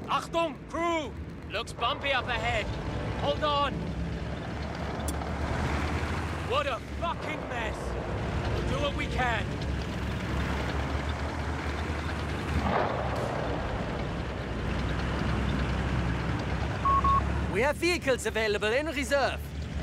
Achtung, crew! Looks bumpy up ahead. Hold on. What a fucking mess. We'll do what we can. We have vehicles available in reserve.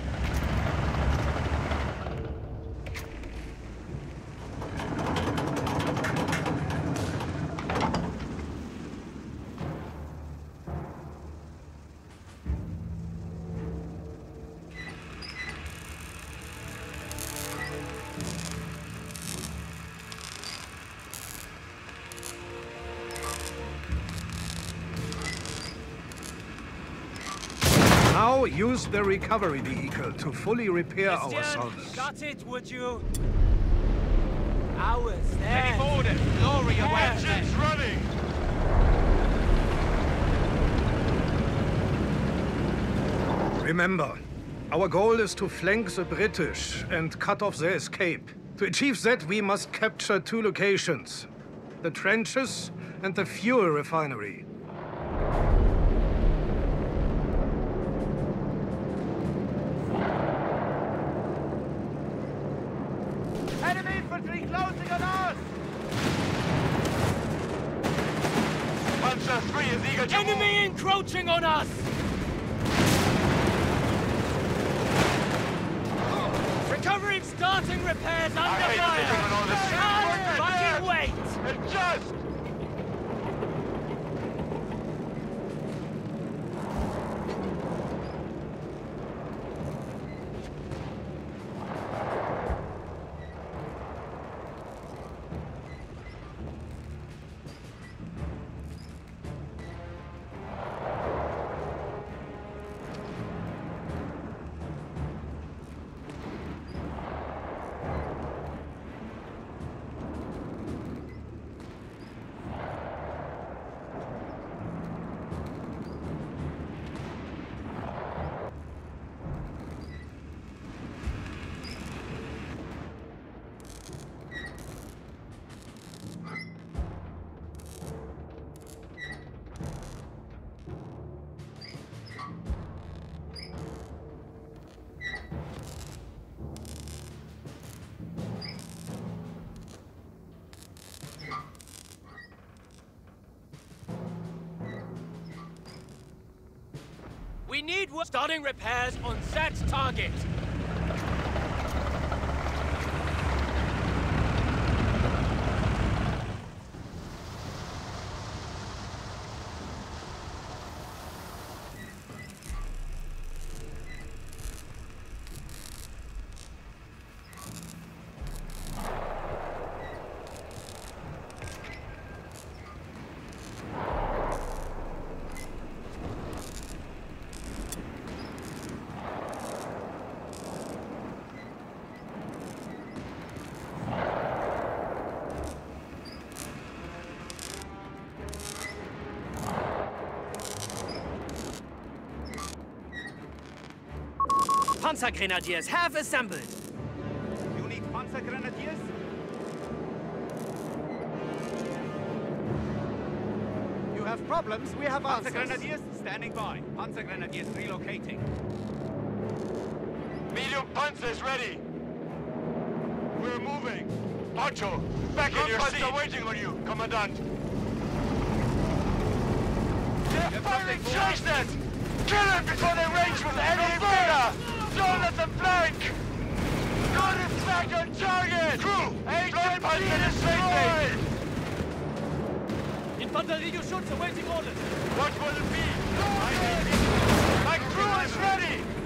Now use the recovery vehicle to fully repair our soldiers. Got it, would you? Ours, there. Ready for orders. Glory away. Engines running. Remember, our goal is to flank the British and cut off their escape. To achieve that, we must capture 2 locations: the trenches and the fuel refinery. Enemy infantry closing on us! Panzer 3 is eager to Enemy encroaching on us! Recovery starting repairs under hate fire! taking on all this shit. Can't fucking wait! move. Adjust! We need starting repairs on that target. Panzergrenadiers have assembled. You need Panzergrenadiers? You have problems, we have answers. Panzergrenadiers standing by. Panzergrenadiers relocating. Medium Panzer is ready. We're moving. Pancho, back in your seat. Panzer waiting on you, Commandant. They're firing Chase! Kill him before they range with enemy fire! Don't let them flank! Good attack on target! Crew! HMP destroyed! Infanterieschutz awaiting orders. What will it be? My crew is ready!